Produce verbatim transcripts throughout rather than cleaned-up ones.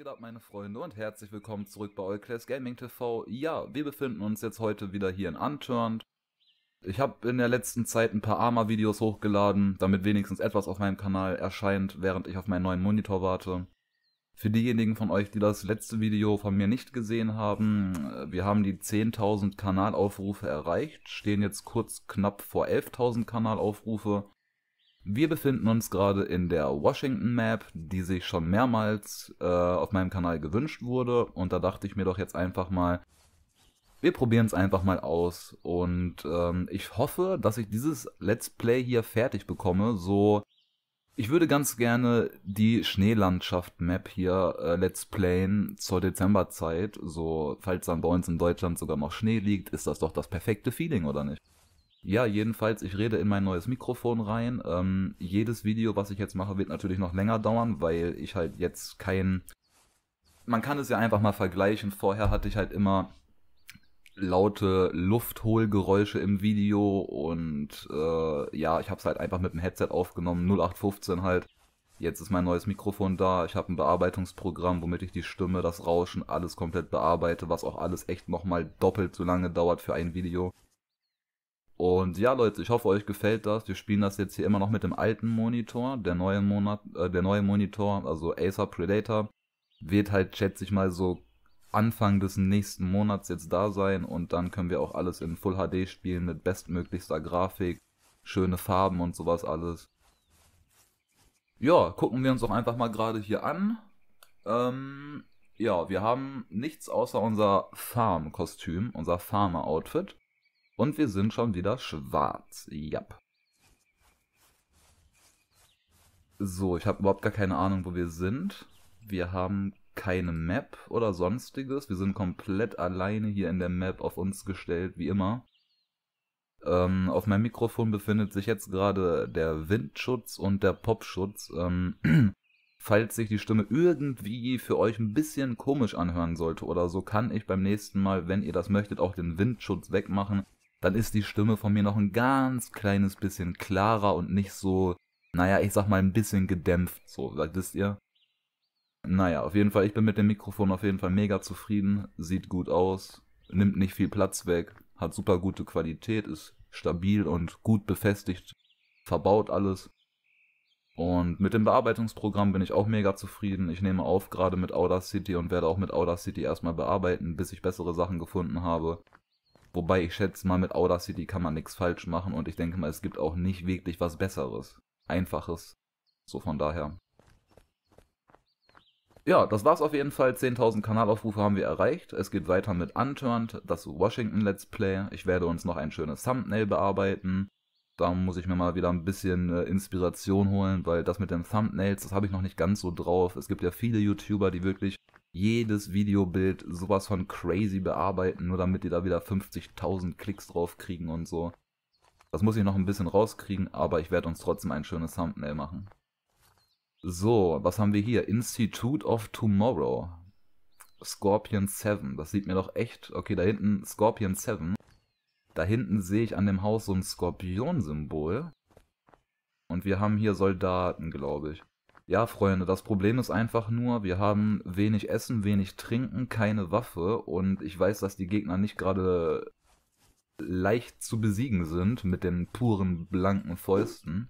geht ab, meine Freunde, und herzlich willkommen zurück bei Euclass Gaming T V. Ja, wir befinden uns jetzt heute wieder hier in Unturned. Ich habe in der letzten Zeit ein paar Arma-Videos hochgeladen, damit wenigstens etwas auf meinem Kanal erscheint, während ich auf meinen neuen Monitor warte. Für diejenigen von euch, die das letzte Video von mir nicht gesehen haben, wir haben die zehntausend Kanalaufrufe erreicht, stehen jetzt kurz knapp vor elftausend Kanalaufrufe. Wir befinden uns gerade in der Washington Map, die sich schon mehrmals äh, auf meinem Kanal gewünscht wurde. Und da dachte ich mir doch jetzt einfach mal, wir probieren es einfach mal aus. Und ähm, ich hoffe, dass ich dieses Let's Play hier fertig bekomme. So, ich würde ganz gerne die Schneelandschaft-Map hier äh, Let's Playen zur Dezemberzeit. So, falls dann bei uns in Deutschland sogar noch Schnee liegt, ist das doch das perfekte Feeling, oder nicht? Ja, jedenfalls, ich rede in mein neues Mikrofon rein. Ähm, jedes Video, was ich jetzt mache, wird natürlich noch länger dauern, weil ich halt jetzt kein... Man kann es ja einfach mal vergleichen. Vorher hatte ich halt immer laute Lufthohlgeräusche im Video und äh, ja, ich habe es halt einfach mit dem Headset aufgenommen, null acht fünfzehn halt. Jetzt ist mein neues Mikrofon da, ich habe ein Bearbeitungsprogramm, womit ich die Stimme, das Rauschen, alles komplett bearbeite, was auch alles echt nochmal doppelt so lange dauert für ein Video. Und ja, Leute, ich hoffe, euch gefällt das. Wir spielen das jetzt hier immer noch mit dem alten Monitor. Der neue, Monat, äh, der neue Monitor, also Acer Predator, wird halt, schätze ich mal, so Anfang des nächsten Monats jetzt da sein. Und dann können wir auch alles in Full H D spielen mit bestmöglichster Grafik, schöne Farben und sowas alles. Ja, gucken wir uns doch einfach mal gerade hier an. Ähm, ja, wir haben nichts außer unser Farm-Kostüm, unser Farmer-Outfit. Und wir sind schon wieder schwarz. Jap. So, ich habe überhaupt gar keine Ahnung, wo wir sind. Wir haben keine Map oder sonstiges. Wir sind komplett alleine hier in der Map auf uns gestellt, wie immer. Ähm, auf meinem Mikrofon befindet sich jetzt gerade der Windschutz und der Popschutz. Ähm, falls sich die Stimme irgendwie für euch ein bisschen komisch anhören sollte oder so, kann ich beim nächsten Mal, wenn ihr das möchtet, auch den Windschutz wegmachen. Dann ist die Stimme von mir noch ein ganz kleines bisschen klarer und nicht so, naja, ich sag mal ein bisschen gedämpft, so, wisst ihr? Naja, auf jeden Fall, ich bin mit dem Mikrofon auf jeden Fall mega zufrieden, sieht gut aus, nimmt nicht viel Platz weg, hat super gute Qualität, ist stabil und gut befestigt, verbaut alles. Und mit dem Bearbeitungsprogramm bin ich auch mega zufrieden. Ich nehme auf gerade mit Audacity und werde auch mit Audacity erstmal bearbeiten, bis ich bessere Sachen gefunden habe. Wobei ich schätze mal, mit Audacity kann man nichts falsch machen und ich denke mal, es gibt auch nicht wirklich was Besseres. Einfaches. So von daher. Ja, das war's auf jeden Fall. zehntausend Kanalaufrufe haben wir erreicht. Es geht weiter mit Unturned, das Washington Let's Play. Ich werde uns noch ein schönes Thumbnail bearbeiten. Da muss ich mir mal wieder ein bisschen äh, Inspiration holen, weil das mit den Thumbnails, das habe ich noch nicht ganz so drauf. Es gibt ja viele YouTuber, die wirklich jedes Videobild sowas von crazy bearbeiten, nur damit die da wieder fünfzigtausend Klicks drauf kriegen und so. Das muss ich noch ein bisschen rauskriegen, aber ich werde uns trotzdem ein schönes Thumbnail machen. So, was haben wir hier? Institute of Tomorrow. Scorpion sieben. Das sieht mir doch echt... Okay, da hinten Scorpion sieben. Da hinten sehe ich an dem Haus so ein Skorpion-Symbol. Und wir haben hier Soldaten, glaube ich. Ja, Freunde, das Problem ist einfach nur, wir haben wenig Essen, wenig Trinken, keine Waffe und ich weiß, dass die Gegner nicht gerade leicht zu besiegen sind mit den puren, blanken Fäusten.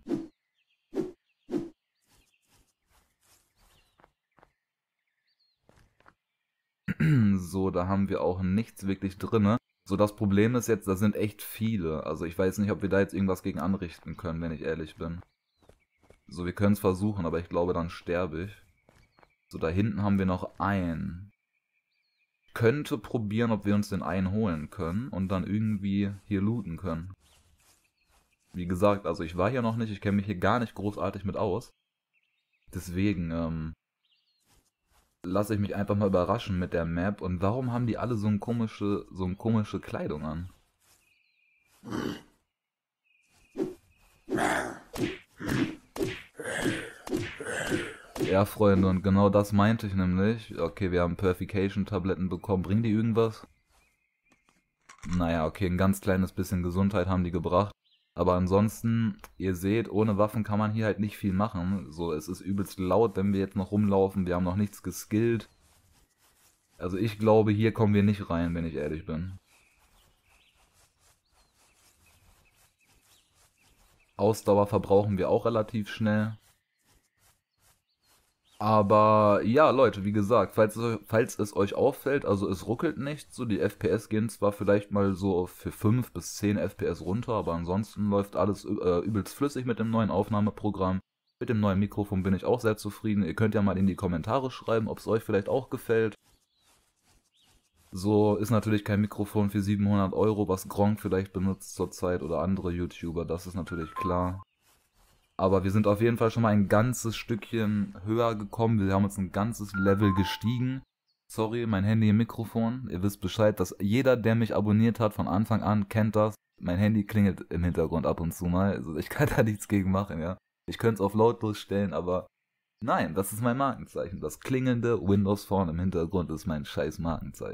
So, da haben wir auch nichts wirklich drin. So, das Problem ist jetzt, da sind echt viele. Also ich weiß nicht, ob wir da jetzt irgendwas gegen anrichten können, wenn ich ehrlich bin. So, wir können es versuchen, aber ich glaube, dann sterbe ich. So, da hinten haben wir noch einen. Könnte probieren, ob wir uns den einen holen können und dann irgendwie hier looten können. Wie gesagt, also ich war hier noch nicht, ich kenne mich hier gar nicht großartig mit aus. Deswegen, ähm, lasse ich mich einfach mal überraschen mit der Map. Und warum haben die alle so eine komische, so eine komische Kleidung an? Ja, Freunde, und genau das meinte ich nämlich. Okay, wir haben Purification-Tabletten bekommen. Bringen die irgendwas? Naja, okay, ein ganz kleines bisschen Gesundheit haben die gebracht. Aber ansonsten, ihr seht, ohne Waffen kann man hier halt nicht viel machen. So, es ist übelst laut, wenn wir jetzt noch rumlaufen. Wir haben noch nichts geskillt. Also ich glaube, hier kommen wir nicht rein, wenn ich ehrlich bin. Ausdauer verbrauchen wir auch relativ schnell. Aber ja, Leute, wie gesagt, falls es, falls es euch auffällt, also es ruckelt nicht, so die F P S gehen zwar vielleicht mal so für fünf bis zehn F P S runter, aber ansonsten läuft alles äh, übelst flüssig mit dem neuen Aufnahmeprogramm. Mit dem neuen Mikrofon bin ich auch sehr zufrieden. Ihr könnt ja mal in die Kommentare schreiben, ob es euch vielleicht auch gefällt. So ist natürlich kein Mikrofon für siebenhundert Euro, was Gronkh vielleicht benutzt zurzeit oder andere YouTuber, das ist natürlich klar. Aber wir sind auf jeden Fall schon mal ein ganzes Stückchen höher gekommen. Wir haben uns ein ganzes Level gestiegen. Sorry, mein Handy im Mikrofon. Ihr wisst Bescheid, dass jeder, der mich abonniert hat von Anfang an, kennt das. Mein Handy klingelt im Hintergrund ab und zu mal. Also ich kann da nichts gegen machen, ja. Ich könnte es auf lautlos stellen, aber nein, das ist mein Markenzeichen. Das klingelnde Windows Phone im Hintergrund ist mein scheiß Markenzeichen.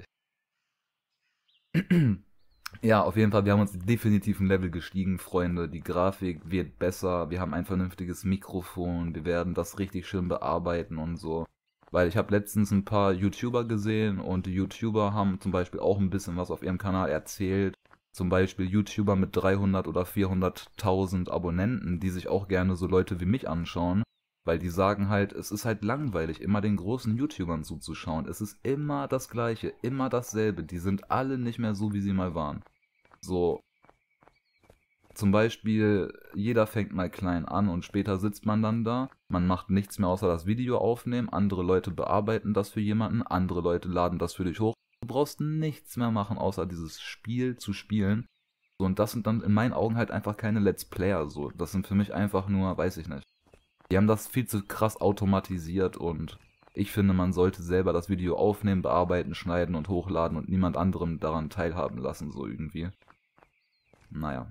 Ja, auf jeden Fall, wir haben uns definitiv ein Level gestiegen, Freunde. Die Grafik wird besser, wir haben ein vernünftiges Mikrofon, wir werden das richtig schön bearbeiten und so. Weil ich habe letztens ein paar YouTuber gesehen und die YouTuber haben zum Beispiel auch ein bisschen was auf ihrem Kanal erzählt. Zum Beispiel YouTuber mit dreihundert oder vierhunderttausend Abonnenten, die sich auch gerne so Leute wie mich anschauen. Weil die sagen halt, es ist halt langweilig, immer den großen YouTubern zuzuschauen. Es ist immer das Gleiche, immer dasselbe. Die sind alle nicht mehr so, wie sie mal waren. So, zum Beispiel, jeder fängt mal klein an und später sitzt man dann da. Man macht nichts mehr außer das Video aufnehmen. Andere Leute bearbeiten das für jemanden. Andere Leute laden das für dich hoch. Du brauchst nichts mehr machen, außer dieses Spiel zu spielen. So, und das sind dann in meinen Augen halt einfach keine Let's Player. So, das sind für mich einfach nur, weiß ich nicht. Die haben das viel zu krass automatisiert und ich finde, man sollte selber das Video aufnehmen, bearbeiten, schneiden und hochladen und niemand anderem daran teilhaben lassen, so irgendwie. Naja.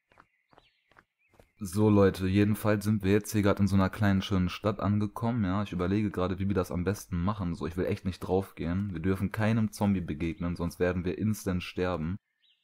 So Leute, jedenfalls sind wir jetzt hier gerade in so einer kleinen schönen Stadt angekommen, ja. Ich überlege gerade, wie wir das am besten machen. So, ich will echt nicht draufgehen. Wir dürfen keinem Zombie begegnen, sonst werden wir instant sterben.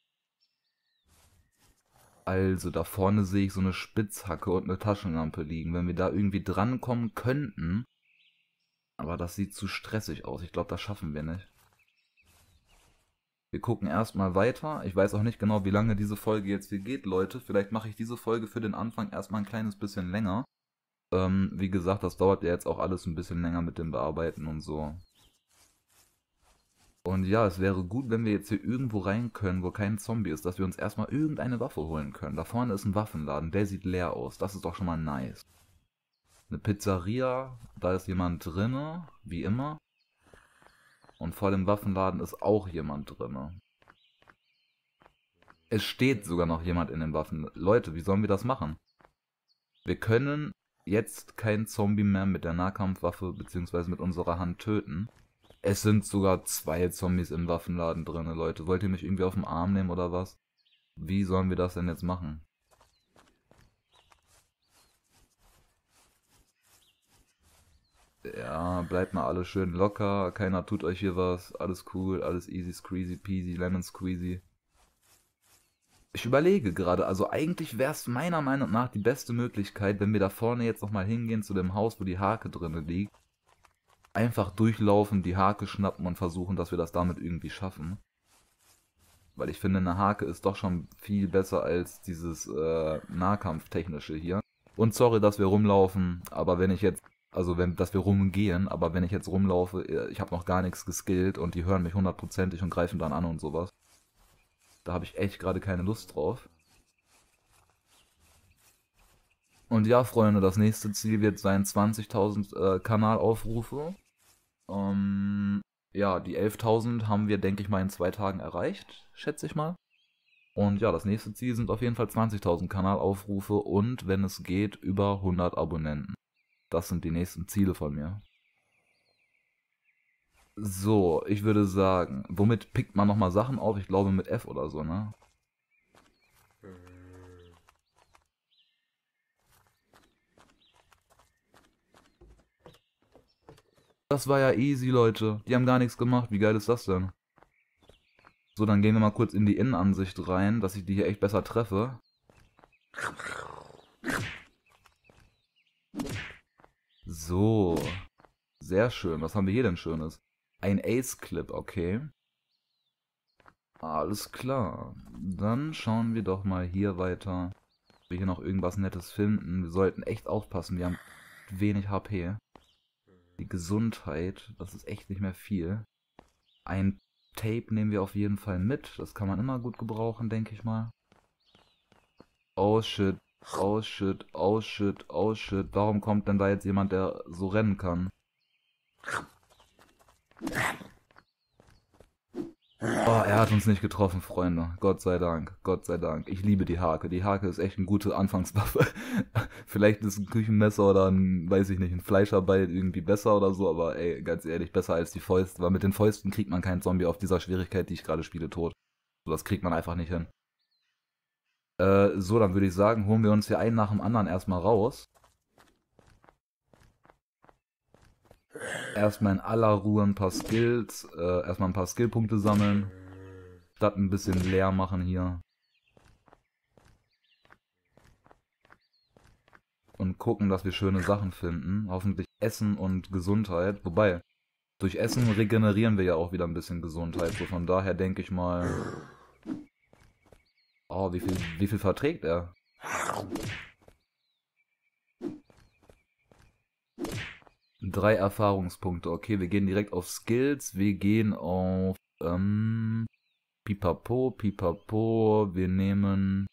Also, da vorne sehe ich so eine Spitzhacke und eine Taschenlampe liegen. Wenn wir da irgendwie drankommen könnten. Aber das sieht zu stressig aus. Ich glaube, das schaffen wir nicht. Wir gucken erstmal weiter. Ich weiß auch nicht genau, wie lange diese Folge jetzt hier geht, Leute. Vielleicht mache ich diese Folge für den Anfang erstmal ein kleines bisschen länger. Ähm, wie gesagt, das dauert ja jetzt auch alles ein bisschen länger mit dem Bearbeiten und so. Und ja, es wäre gut, wenn wir jetzt hier irgendwo rein können, wo kein Zombie ist, dass wir uns erstmal irgendeine Waffe holen können. Da vorne ist ein Waffenladen, der sieht leer aus. Das ist doch schon mal nice. Eine Pizzeria, da ist jemand drinne, wie immer. Und vor dem Waffenladen ist auch jemand drinne. Es steht sogar noch jemand in den Waffen. Leute, wie sollen wir das machen? Wir können jetzt keinen Zombie mehr mit der Nahkampfwaffe bzw. mit unserer Hand töten. Es sind sogar zwei Zombies im Waffenladen drin, Leute. Wollt ihr mich irgendwie auf den Arm nehmen oder was? Wie sollen wir das denn jetzt machen? Ja, bleibt mal alle schön locker. Keiner tut euch hier was. Alles cool, alles easy, squeezy, peasy, lemon squeezy. Ich überlege gerade, also eigentlich wäre es meiner Meinung nach die beste Möglichkeit, wenn wir da vorne jetzt nochmal hingehen zu dem Haus, wo die Hake drin liegt. Einfach durchlaufen, die Hake schnappen und versuchen, dass wir das damit irgendwie schaffen. Weil ich finde, eine Hake ist doch schon viel besser als dieses äh, Nahkampftechnische hier. Und sorry, dass wir rumlaufen, aber wenn ich jetzt, also wenn, dass wir rumgehen, aber wenn ich jetzt rumlaufe, ich habe noch gar nichts geskillt und die hören mich hundertprozentig und greifen dann an und sowas. Da habe ich echt gerade keine Lust drauf. Und ja, Freunde, das nächste Ziel wird sein zwanzigtausend äh, Kanalaufrufe. Ähm, ja, die elftausend haben wir, denke ich mal, in zwei Tagen erreicht, schätze ich mal. Und ja, das nächste Ziel sind auf jeden Fall zwanzigtausend Kanalaufrufe und, wenn es geht, über hundert Abonnenten. Das sind die nächsten Ziele von mir. So, ich würde sagen, womit pickt man nochmal Sachen auf? Ich glaube mit F oder so, ne? Das war ja easy, Leute. Die haben gar nichts gemacht. Wie geil ist das denn? So, dann gehen wir mal kurz in die Innenansicht rein, dass ich die hier echt besser treffe. So. Sehr schön. Was haben wir hier denn Schönes? Ein Ace-Clip, okay. Alles klar. Dann schauen wir doch mal hier weiter. Ob wir hier noch irgendwas Nettes finden. Wir sollten echt aufpassen. Wir haben wenig H P. Die Gesundheit, das ist echt nicht mehr viel. Ein Tape nehmen wir auf jeden Fall mit. Das kann man immer gut gebrauchen, denke ich mal. Oh shit, oh shit, oh shit, oh shit. Warum kommt denn da jetzt jemand, der so rennen kann? Oh, er hat uns nicht getroffen, Freunde. Gott sei Dank, Gott sei Dank. Ich liebe die Hake. Die Hake ist echt eine gute Anfangswaffe. Vielleicht ist ein Küchenmesser oder ein, weiß ich nicht, ein Fleischerbeil irgendwie besser oder so, aber ey, ganz ehrlich, besser als die Fäuste. Weil mit den Fäusten kriegt man keinen Zombie auf dieser Schwierigkeit, die ich gerade spiele, tot. So, das kriegt man einfach nicht hin. Äh, so, dann würde ich sagen, holen wir uns hier einen nach dem anderen erstmal raus. Erstmal in aller Ruhe ein paar Skills, äh, erstmal ein paar Skillpunkte sammeln. Statt ein bisschen leer machen hier. Und gucken, dass wir schöne Sachen finden. Hoffentlich Essen und Gesundheit. Wobei, durch Essen regenerieren wir ja auch wieder ein bisschen Gesundheit. So von daher denke ich mal... Oh, wie viel, wie viel verträgt er? Drei Erfahrungspunkte. Okay, wir gehen direkt auf Skills. Wir gehen auf ähm, Pipapo, Pipapo. Wir nehmen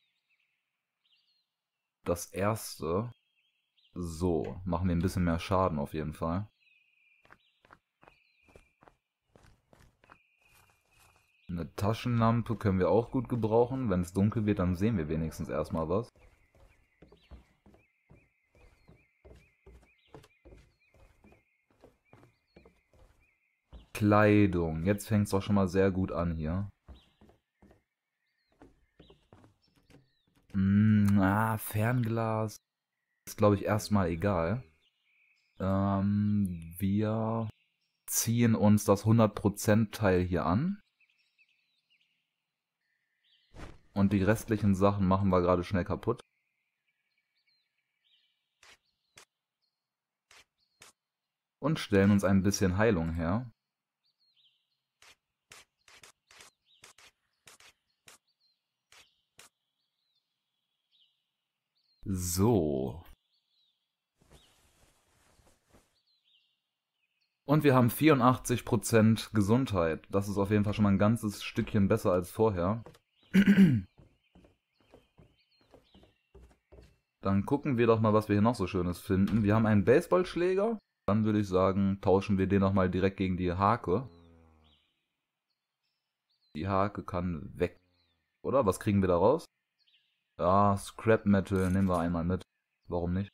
das erste. So, machen wir ein bisschen mehr Schaden auf jeden Fall. Eine Taschenlampe können wir auch gut gebrauchen. Wenn es dunkel wird, dann sehen wir wenigstens erstmal was. Kleidung. Jetzt fängt es doch schon mal sehr gut an hier. Mm, ah, Fernglas. Ist, glaube ich, erstmal egal. Ähm, wir ziehen uns das hundert Prozent Teil hier an. Und die restlichen Sachen machen wir gerade schnell kaputt. Und stellen uns ein bisschen Heilung her. So. Und wir haben vierundachtzig Prozent Gesundheit. Das ist auf jeden Fall schon mal ein ganzes Stückchen besser als vorher. Dann gucken wir doch mal, was wir hier noch so Schönes finden. Wir haben einen Baseballschläger. Dann würde ich sagen, tauschen wir den nochmal direkt gegen die Hake. Die Hake kann weg. Oder? Was kriegen wir da raus? Ja, Scrap Metal nehmen wir einmal mit. Warum nicht?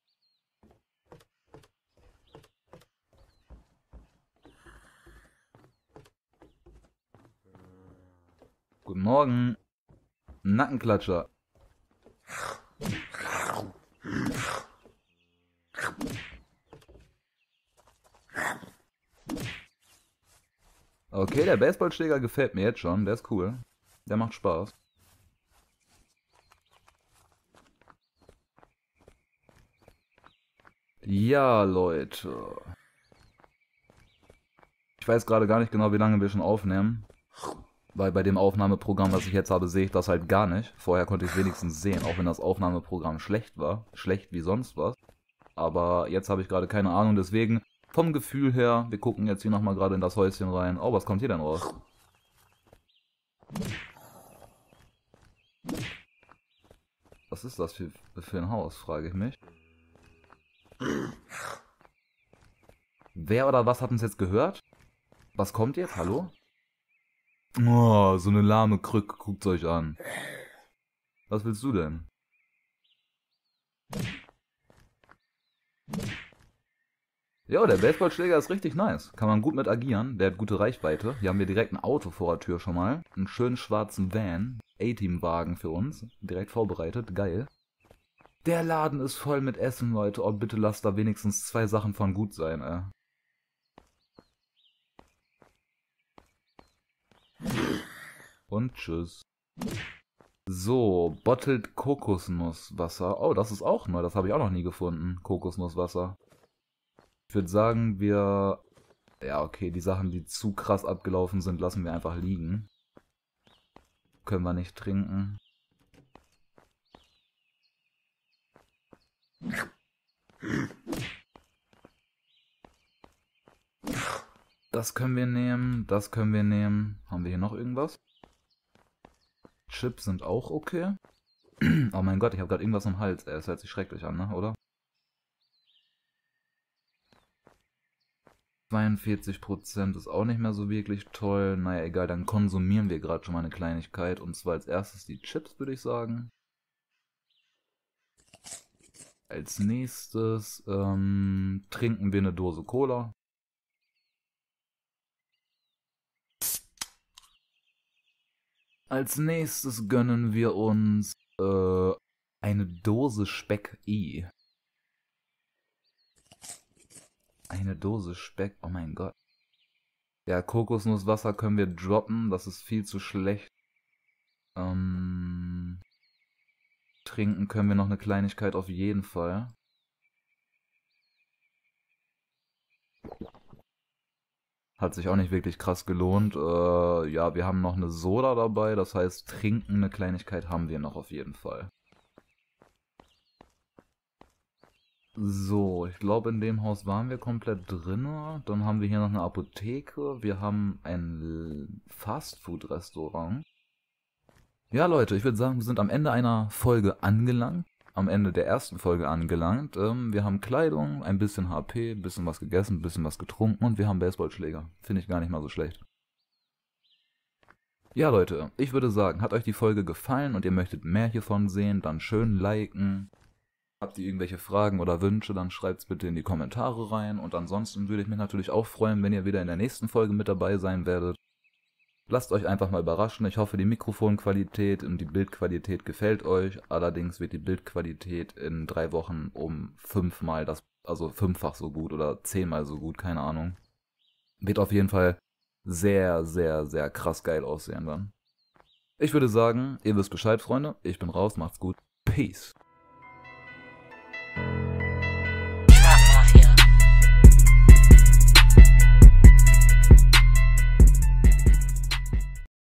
Guten Morgen. Nackenklatscher. Okay, der Baseballschläger gefällt mir jetzt schon. Der ist cool. Der macht Spaß. Ja, Leute. Ich weiß gerade gar nicht genau, wie lange wir schon aufnehmen. Weil bei dem Aufnahmeprogramm, was ich jetzt habe, sehe ich das halt gar nicht. Vorher konnte ich es wenigstens sehen, auch wenn das Aufnahmeprogramm schlecht war. Schlecht wie sonst was. Aber jetzt habe ich gerade keine Ahnung, deswegen vom Gefühl her, wir gucken jetzt hier nochmal gerade in das Häuschen rein. Oh, was kommt hier denn raus? Was ist das für, für ein Haus, frage ich mich. Wer oder was hat uns jetzt gehört? Was kommt jetzt? Hallo? Oh, so eine lahme Krücke, guckt's euch an. Was willst du denn? Ja, der Baseballschläger ist richtig nice. Kann man gut mit agieren. Der hat gute Reichweite. Hier haben wir direkt ein Auto vor der Tür schon mal. Einen schönen schwarzen Van. A-Team-Wagen für uns. Direkt vorbereitet. Geil. Der Laden ist voll mit Essen, Leute. Oh, bitte lasst da wenigstens zwei Sachen von gut sein, ey. Und tschüss. So, Bottled Kokosnusswasser. Oh, das ist auch neu. Das habe ich auch noch nie gefunden. Kokosnusswasser. Ich würde sagen, wir Ja, okay, die Sachen, die zu krass abgelaufen sind, lassen wir einfach liegen. Können wir nicht trinken. Das können wir nehmen, das können wir nehmen. Haben wir hier noch irgendwas? Chips sind auch okay. Oh mein Gott, ich habe gerade irgendwas im Hals. Ey, das hört sich schrecklich an, ne? Oder? zweiundvierzig Prozent ist auch nicht mehr so wirklich toll. Naja, egal, dann konsumieren wir gerade schon mal eine Kleinigkeit. Und zwar als erstes die Chips, würde ich sagen. Als nächstes ähm, trinken wir eine Dose Cola. Als nächstes gönnen wir uns äh, eine Dose Speck I. Eine Dose Speck, oh mein Gott. Ja, Kokosnusswasser können wir droppen, das ist viel zu schlecht. Ähm, trinken können wir noch eine Kleinigkeit auf jeden Fall. Hat sich auch nicht wirklich krass gelohnt. Äh, ja, wir haben noch eine Soda dabei, das heißt, trinken eine Kleinigkeit haben wir noch auf jeden Fall. So, ich glaube, in dem Haus waren wir komplett drin. Dann haben wir hier noch eine Apotheke. Wir haben ein Fastfood-Restaurant. Ja, Leute, ich würde sagen, wir sind am Ende einer Folge angelangt. Am Ende der ersten Folge angelangt. Ähm, wir haben Kleidung, ein bisschen H P, ein bisschen was gegessen, ein bisschen was getrunken und wir haben Baseballschläger. Finde ich gar nicht mal so schlecht. Ja, Leute, ich würde sagen, hat euch die Folge gefallen und ihr möchtet mehr hiervon sehen, dann schön liken. Habt ihr irgendwelche Fragen oder Wünsche, dann schreibt es bitte in die Kommentare rein. Und ansonsten würde ich mich natürlich auch freuen, wenn ihr wieder in der nächsten Folge mit dabei sein werdet. Lasst euch einfach mal überraschen. Ich hoffe, die Mikrofonqualität und die Bildqualität gefällt euch. Allerdings wird die Bildqualität in drei Wochen um fünfmal das, also fünffach so gut oder zehnmal so gut, keine Ahnung. Wird auf jeden Fall sehr, sehr, sehr krass geil aussehen dann. Ich würde sagen, ihr wisst Bescheid, Freunde. Ich bin raus, macht's gut. Peace.